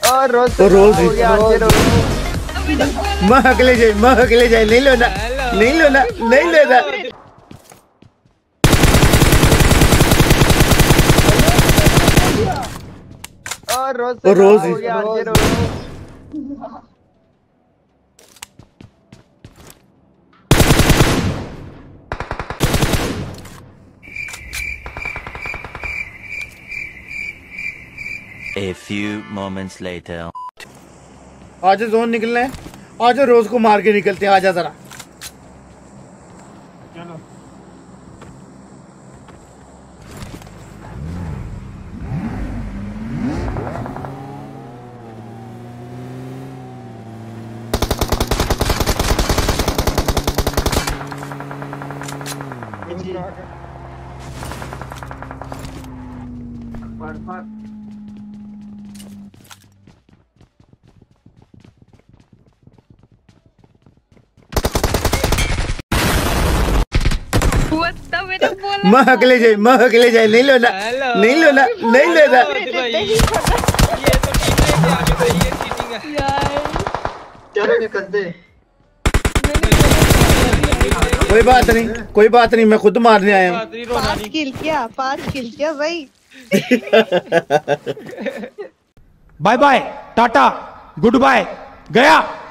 और रोज मैं अकेले जाए नहीं लो ना नहीं लेना। और रोज A few moments later. आज जोन निकलना है, आज रोज को मार के निकलते हैं। आजा जरा। मैं अकेले जाए नहीं लो ना नहीं लेना। कोई बात नहीं मैं खुद मारने आया हूँ। 5 किल किया भाई। Bye bye tata goodbye गया।